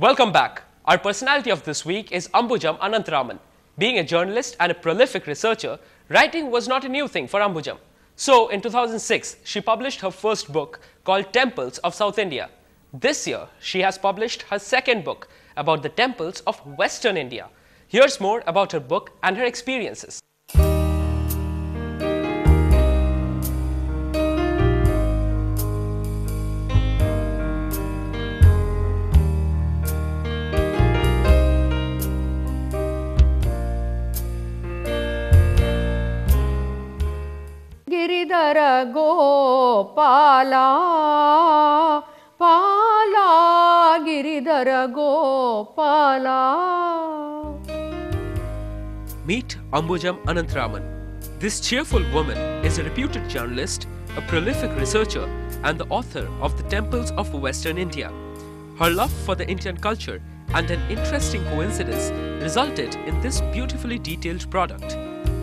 Welcome back. Our personality of this week is Ambujam Anantharaman. Being a journalist and a prolific researcher, writing was not a new thing for Ambujam. So, in 2006, she published her first book called Temples of South India. This year, she has published her second book about the temples of Western India. Here's more about her book and her experiences. Giridhara Gopala, Pala, Giridhara Gopala. Meet Ambujam Anantharaman. This cheerful woman is a reputed journalist, a prolific researcher, and the author of the Temples of Western India. Her love for the Indian culture and an interesting coincidence resulted in this beautifully detailed product.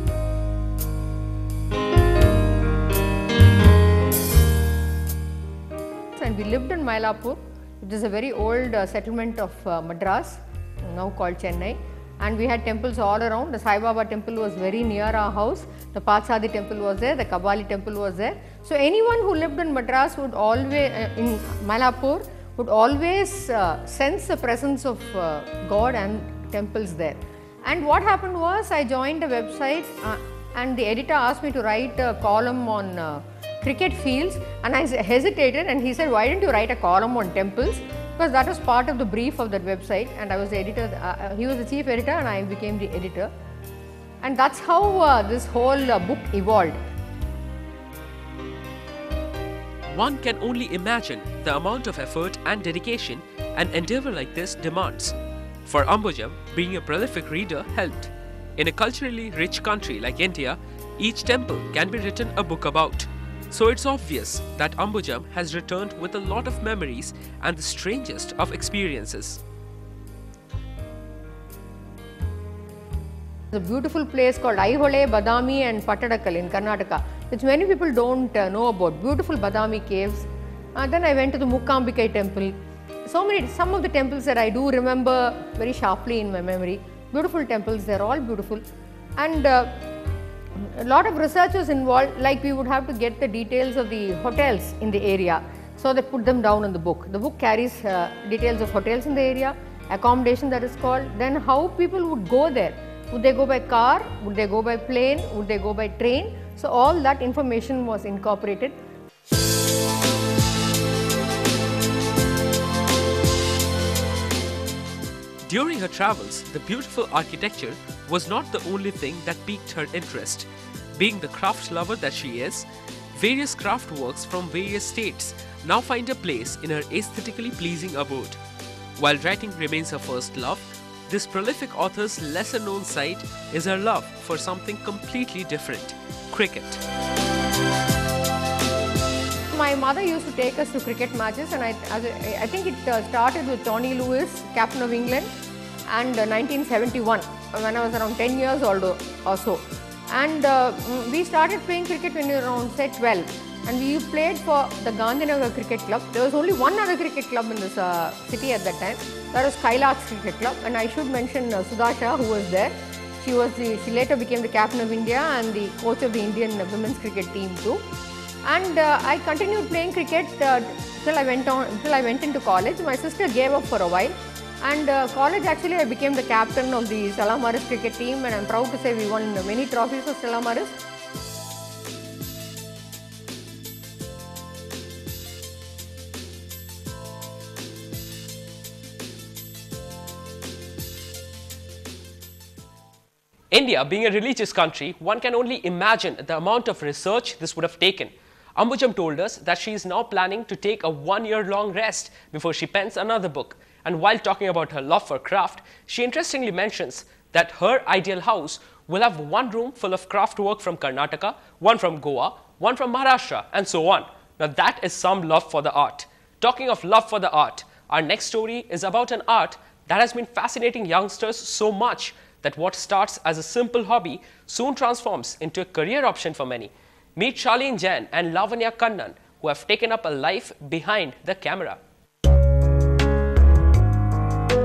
And we lived in Mylapore. It is a very old settlement of Madras, now called Chennai. And we had temples all around. The Sai Baba temple was very near our house. The Pathsadi temple was there. The Kabali temple was there. So anyone who lived in Madras would always, in Mylapore, would always sense the presence of God and temples there. And what happened was, I joined a website and the editor asked me to write a column on cricket fields, and I hesitated, and he said, why don't you write a column on temples? Because that was part of the brief of that website, and I was the editor, he was the chief editor and I became the editor. And that's how this whole book evolved. One can only imagine the amount of effort and dedication an endeavor like this demands. For Ambujam, being a prolific reader helped. In a culturally rich country like India, each temple can be written a book about. So it's obvious that Ambujam has returned with a lot of memories and the strangest of experiences. There's a beautiful place called Aihole, Badami and Pattadakal in Karnataka, which many people don't know about. Beautiful Badami caves. Then I went to the Mukkambikai temple. Some of the temples that I do remember very sharply in my memory. Beautiful temples, they're all beautiful. And a lot of research was involved, like we would have to get the details of the hotels in the area, so they put them down in the book. The book carries details of hotels in the area, accommodation that is called, then how people would go there. Would they go by car? Would they go by plane? Would they go by train? So all that information was incorporated. During her travels, the beautiful architecture was not the only thing that piqued her interest. Being the craft lover that she is, various craft works from various states now find a place in her aesthetically pleasing abode. While writing remains her first love, this prolific author's lesser known side is her love for something completely different: cricket. My mother used to take us to cricket matches, and I think it started with Tony Lewis, captain of England, and 1971, when I was around 10 years old or so. And we started playing cricket when we were around, say, 12. And we played for the Gandhinagar Cricket Club. There was only one other cricket club in this city at that time. That was Kailash Cricket Club. And I should mention Sudasha, who was there. She later became the captain of India and the coach of the Indian women's cricket team too. And I continued playing cricket till I went into college. My sister gave up for a while. And college, actually, I became the captain of the Stella Maris cricket team, and I'm proud to say we won many trophies for Stella Maris. India being a religious country, one can only imagine the amount of research this would have taken. Ambujam told us that she is now planning to take a one-year-long rest before she pens another book. And while talking about her love for craft, she interestingly mentions that her ideal house will have one room full of craft work from Karnataka, one from Goa, one from Maharashtra, and so on. Now that is some love for the art. Talking of love for the art, our next story is about an art that has been fascinating youngsters so much that what starts as a simple hobby soon transforms into a career option for many. Meet Charlene Jain and Lavanya Kannan, who have taken up a life behind the camera.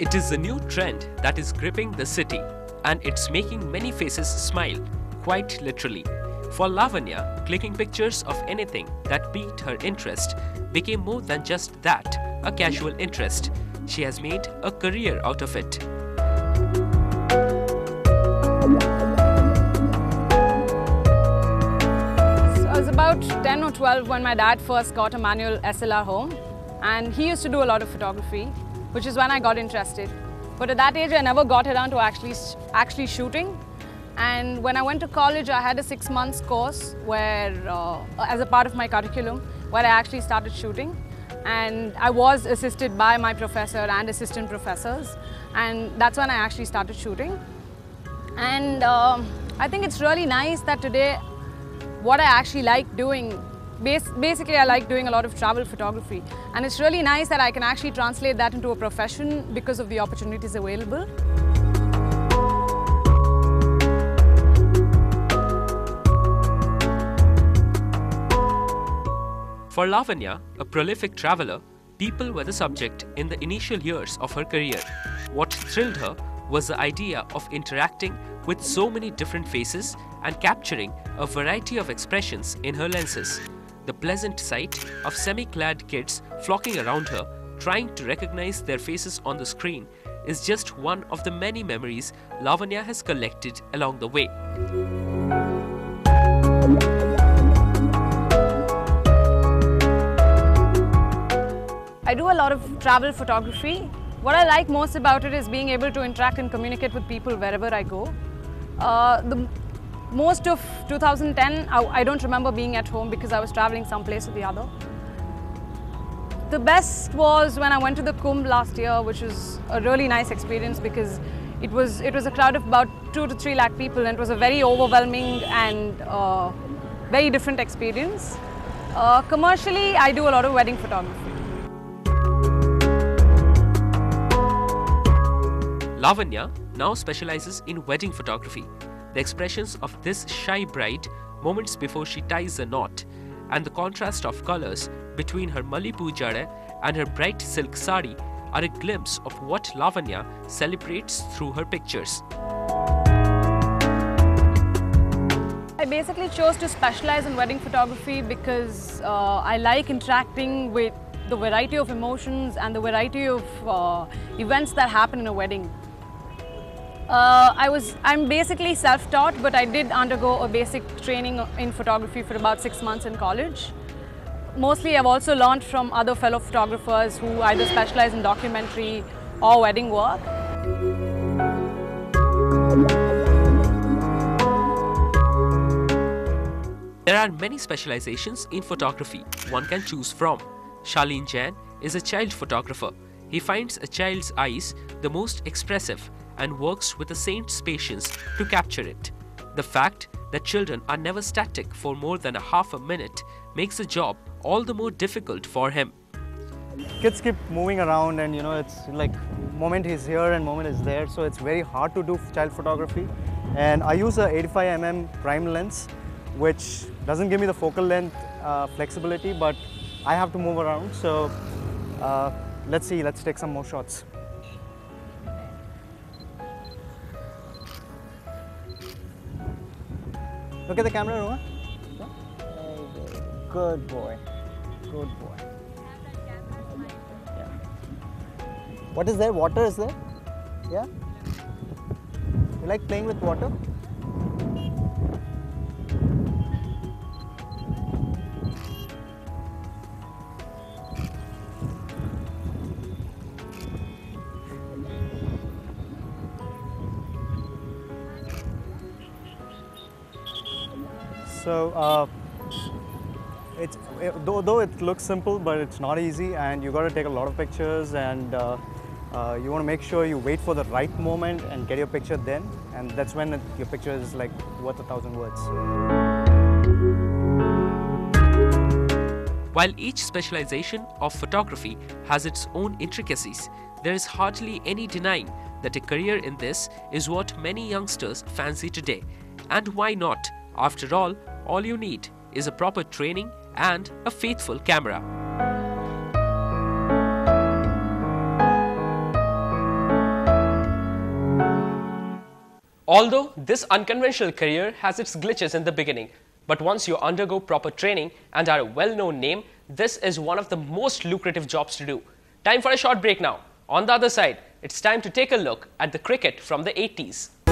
It is a new trend that is gripping the city, and it's making many faces smile, quite literally. For Lavanya, clicking pictures of anything that piqued her interest became more than just that, a casual interest. She has made a career out of it. So I was about 10 or 12 when my dad first got a manual SLR home, and he used to do a lot of photography, which is when I got interested. But at that age, I never got around to actually shooting. And when I went to college, I had a 6 months course where, as a part of my curriculum, where I actually started shooting. And I was assisted by my professor and assistant professors. And that's when I actually started shooting. And I think it's really nice that today, what I actually like doing, basically I like doing a lot of travel photography. And it's really nice that I can actually translate that into a profession because of the opportunities available. For Lavanya, a prolific traveler, people were the subject in the initial years of her career. What thrilled her was the idea of interacting with so many different faces and capturing a variety of expressions in her lenses. The pleasant sight of semi-clad kids flocking around her, trying to recognize their faces on the screen, is just one of the many memories Lavanya has collected along the way. I do a lot of travel photography. What I like most about it is being able to interact and communicate with people wherever I go. Most of 2010, I don't remember being at home because I was traveling someplace or the other. The best was when I went to the Kumbh last year, which was a really nice experience because it was a crowd of about 2 to 3 lakh people, and it was a very overwhelming and very different experience. Commercially, I do a lot of wedding photography. Lavanya now specializes in wedding photography. The expressions of this shy bride moments before she ties the knot, and the contrast of colors between her Malipu jade and her bright silk sari are a glimpse of what Lavanya celebrates through her pictures. I basically chose to specialize in wedding photography because I like interacting with the variety of emotions and the variety of events that happen in a wedding. I'm basically self-taught, but I did undergo a basic training in photography for about 6 months in college. Mostly I've also learned from other fellow photographers who either specialize in documentary or wedding work. There are many specializations in photography one can choose from. Shaleen Jain is a child photographer. He finds a child's eyes the most expressive and works with a saint's patience to capture it. The fact that children are never static for more than a half a minute makes the job all the more difficult for him. Kids keep moving around, and it's like moment is here and moment is there, so it's very hard to do child photography. And I use a 85mm prime lens, which doesn't give me the focal length flexibility, but I have to move around. So let's take some more shots. Look at the camera, Roma. Good boy. Good boy. Yeah. What is there? Water is there? Yeah? You like playing with water? So though it looks simple, but it's not easy, and you got to take a lot of pictures, and you want to make sure you wait for the right moment and get your picture then, and that's when your picture is like worth 1,000 words. While each specialization of photography has its own intricacies, there is hardly any denying that a career in this is what many youngsters fancy today. And why not? After all you need is a proper training and a faithful camera. Although this unconventional career has its glitches in the beginning, but once you undergo proper training and are a well-known name, this is one of the most lucrative jobs to do. Time for a short break now. On the other side, it's time to take a look at the cricket from the 80s.